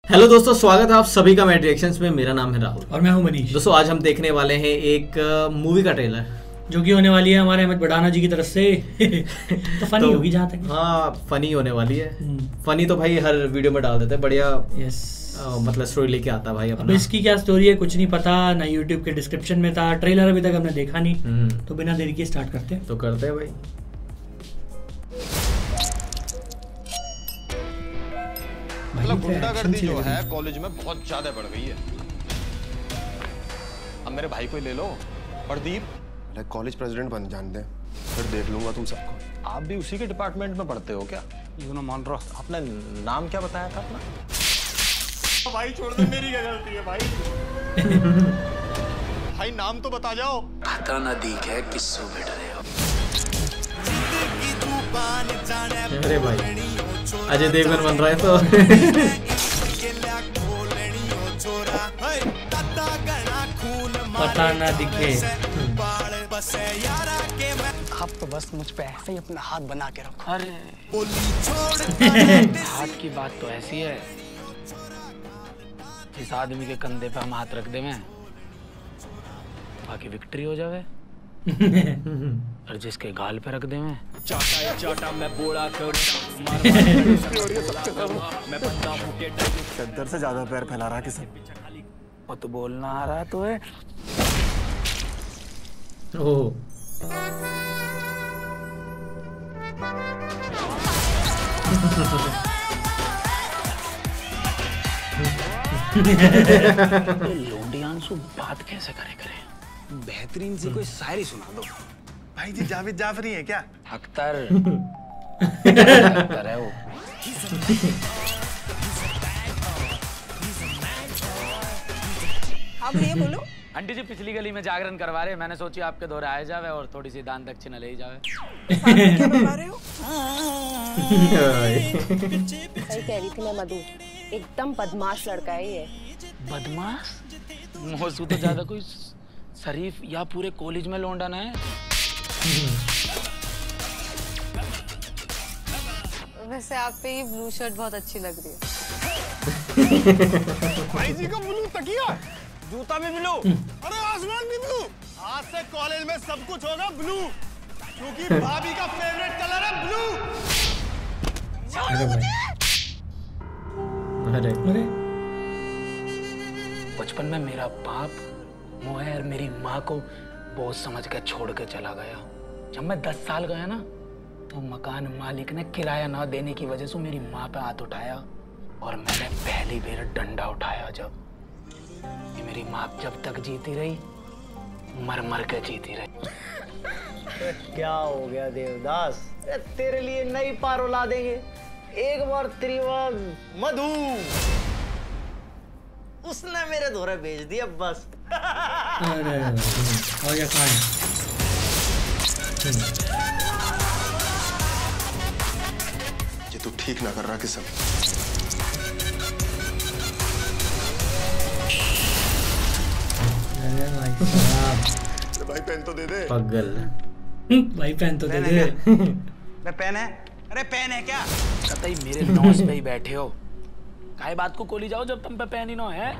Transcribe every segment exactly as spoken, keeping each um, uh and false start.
Hello दोस्तों, स्वागत है आप सभी का मेरे रिएक्शंस में। मेरा नाम है राहुल और मैं हूं मनीष। दोस्तों आज हम देखने वाले हैं एक मूवी का ट्रेलर जो कि होने वाली है हमारे अहमद बड़ाना जी की तरफ से। तो फनी तो, होगी जहाँ तक। हाँ फनी होने वाली है। फनी तो भाई हर वीडियो में डाल देते हैं, बढ़िया। यस आ, मतलब स्टोरी लेके आता भाई अपना। अब इसकी क्या स्टोरी है कुछ नहीं पता, ना यूट्यूब के डिस्क्रिप्शन में था। ट्रेलर अभी तक हमने देखा नहीं, तो बिना देरी के स्टार्ट करते हैं। तो करते हैं भाई। मतलब गुंडागर्दी जो है कॉलेज में बहुत ज्यादा बढ़ गई है। अब मेरे भाई को ले लो, प्रदीप कॉलेज प्रेसिडेंट बन जान दे, फिर देख लूंगा तुम सबको। आप भी उसी के डिपार्टमेंट में पढ़ते हो क्या? यू नो मान रहा। आपने नाम क्या बताया था अपना? भाई छोड़ दो, मेरी क्या गलती है भाई? भाई नाम तो बता जाओ। पता ना दी है किससे बैठ रहे हो। अरे भाई अजय देवगन बन रहा है तो पता ना दिखे। आप तो बस मुझ पे ऐसे ही अपना हाथ बना के रखो। अरे हाथ की बात तो ऐसी है, जिस आदमी के कंधे पे हम हाथ रख दे में बाकी विक्ट्री हो जावे, और जिसके गाल पे रख दे में चाटा चाटा मैं बोला करूं मैं बंदा हूं के चद्दर से ज्यादा पैर फैला रहा किसी। वो तो बोलना आ रहा तो है। ओह लोंडियांशु बात कैसे करे करे? बेहतरीन सी कोई शायरी सुना दो। भाई जी जावेद जाफरी है क्या? अख्तर अख्तर है वो। हाँ भैया बोलो। आंटी जी पिछली गली में जागरण करवा रहे, मैंने सोची आपके दौरे आए जावे और थोड़ी सी दान दक्षिणा ले ही जावे। क्या बता रहे हो? सही कह रही थी मैं मधु, एकदम बदमाश लड़का है ये। बदमाश? मौसू तो ज्यादा कोई शरीफ या पूरे कॉलेज में लौंडा ना है। वैसे आप पे ये ब्लू शर्ट बहुत अच्छी लग रही है। भाई जी का ब्लू तकिया, जूता भी ब्लू, अरे आसमान भी ब्लू। आज से कॉलेज में सब कुछ होगा ब्लू, क्योंकि भाभी का फेवरेट कलर है ब्लू। अरे अरे बचपन में मेरा बाप मोहे और मेरी माँ को बहुत समझ कर छोड़ के चला गया। जब मैं दस साल गया ना, तो मकान मालिक ने किराया ना देने की वजह से मेरी माँ पे हाथ उठाया, और मैंने पहली बार डंडा उठाया। जब ये मेरी माँ जब तक जीती रही, मर मर के जीती रही। क्या हो गया देवदास? तेरे लिए नई पारो ला देंगे, एक बार त्रिवाग मधु। उसने मेरे धोरे भेज दिया बस। अरे और क्या खाएं? ये तू ठीक ना कर रहा किसन। अरे भाई साहब, भाई पेन तो दे दे। पगल भाई पेन तो दे दे। मैं पेन है? अरे पेन है क्या? कतई मेरे नौस पे ही बैठे हो, काहे बात को कोली जाओ जब तुम पे पेन ही ना है।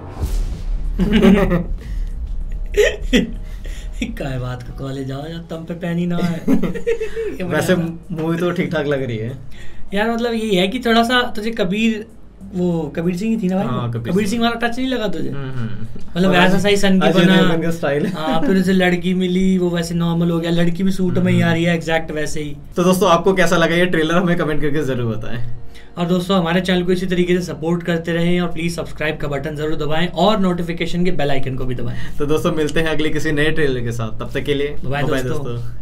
काय बात को कॉलेज जाओ जब तुम पे पेन ही ना है। वैसे मूवी तो ठीक ठाक लग रही है यार। मतलब ये है कि थोड़ा सा तुझे कबीर, वो कबीर सिंह ही थी ना भाई। हाँ, कबीर, कबीर सिंह वाला टच नहीं लगा तुझे? मतलब वैसा सही सन की बना स्टाइल। हाँ, फिर उसे लड़की मिली, वो वैसे नॉर्मल हो गया। लड़की भी सूट में ही आ रही है एग्जैक्ट वैसे ही। तो दोस्तों आपको कैसा लगा ये ट्रेलर, हमें कमेंट करके जरूर बताएं। और दोस्तों हमारे चैनल को इसी तरीके से सपोर्ट करते रहें, और प्लीज सब्सक्राइब का बटन जरूर दबाएं, और नोटिफिकेशन के बेल आइकन को भी दबाएं। तो दोस्तों मिलते हैं अगले किसी नए ट्रेलर के साथ, तब तक के लिए बाय दोस्तों।